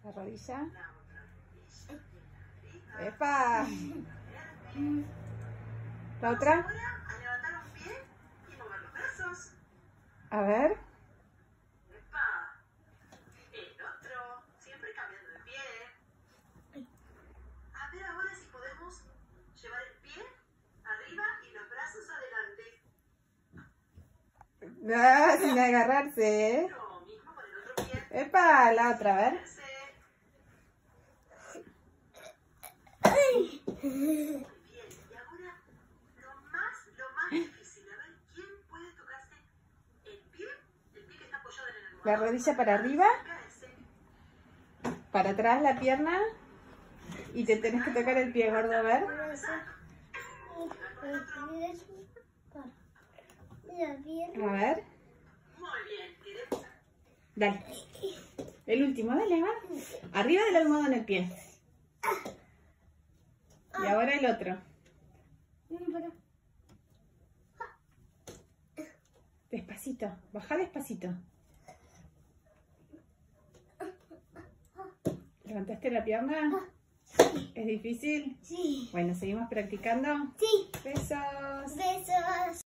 La rodilla. ¡Epa! ¿La otra? A ver. El otro, siempre cambiando de pie. A ver ahora si podemos llevar el pie arriba y los brazos adelante. Ah, sin agarrarse, ¿eh? Lo mismo con el otro pie. ¡Epa! La otra, a ver. Muy bien, y ahora lo más difícil, a ver quién puede tocarse el pie que está apoyado en el almohadón. La rodilla para arriba, para atrás la pierna y te tenés que tocar el pie, gordo, a ver. A ver. Muy bien, Dale. El último, dale, va. Arriba del almohadón el pie. Y ahora el otro. Despacito, baja despacito. ¿Levantaste la pierna? ¿Es difícil? Sí. Bueno, seguimos practicando. Sí. Besos. Besos.